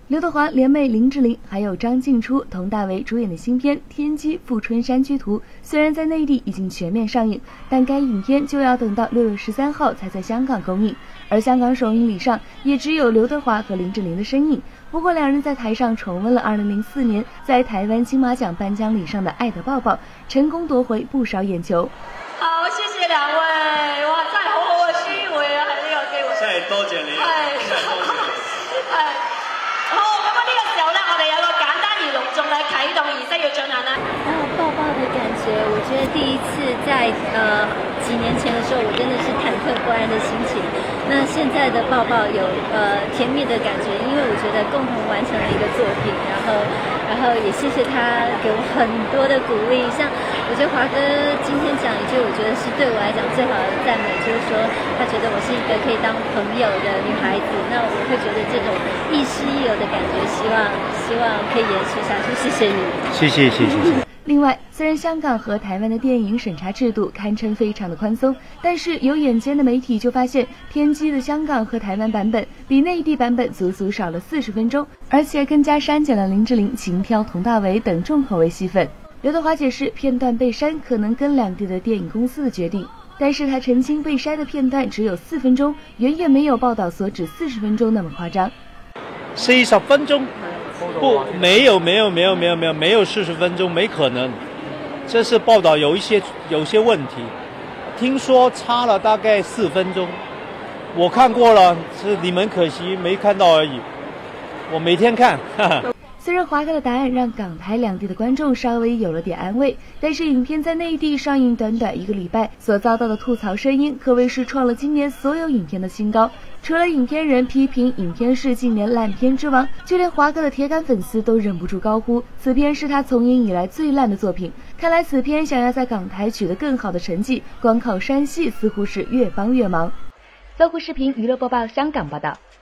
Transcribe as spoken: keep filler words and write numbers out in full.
刘德华、连妹林志玲还有张静初、佟大为主演的新片《天机富春山居图》，虽然在内地已经全面上映，但该影片就要等到六月十三号才在香港公映。而香港首映礼上也只有刘德华和林志玲的身影。不过，两人在台上重温了二零零四年在台湾金马奖颁奖礼上的《爱的抱抱》，成功夺回不少眼球。 好，謝謝兩位，哇，真係好好嘅機會啊！喺呢個機會， 真係多謝你，真係多謝你。 係，好，咁啊呢個時候咧，我哋有個簡單而隆重嘅啟動儀式要進行啦。 然後抱抱的感覺，我覺得第一次在呃幾年前的時候，我真的是忐忑不安的心情。那現在的抱抱有呃甜蜜的感覺，因為我覺得共同完成了一個作品，然後然後也謝謝他給我很多的鼓勵。像我覺得華哥今天講一句，我覺得是對我來講最好的讚美，就是說他覺得我是一個可以當朋友的女孩子。那我會覺得這種亦師亦友的感覺，希望希望可以延續下去。謝謝你， 謝謝謝謝。 另外，虽然香港和台湾的电影审查制度堪称非常的宽松，但是有眼尖的媒体就发现，《天机》的香港和台湾版本比内地版本足足少了四十分钟，而且更加删减了林志玲、秦挑、佟大为等重口味戏份。刘德华解释，片段被删可能跟两地的电影公司的决定，但是他澄清被筛的片段只有四分钟，远远没有报道所指四十分钟那么夸张。 四十分钟。不，没有没有没有没有没有没有四十分钟，没可能。这是报道有一些有些问题，听说差了大概四分钟。我看过了，是你们可惜没看到而已。我每天看。哈哈。 虽然华哥的答案让港台两地的观众稍微有了点安慰，但是影片在内地上映短短一个礼拜所遭到的吐槽声音可谓是创了今年所有影片的新高。除了影片人批评影片是今年烂片之王，就连华哥的铁杆粉丝都忍不住高呼此片是他从影以来最烂的作品。看来此片想要在港台取得更好的成绩，光靠删戏似乎是越帮越忙。搜狐视频娱乐播报香港报道。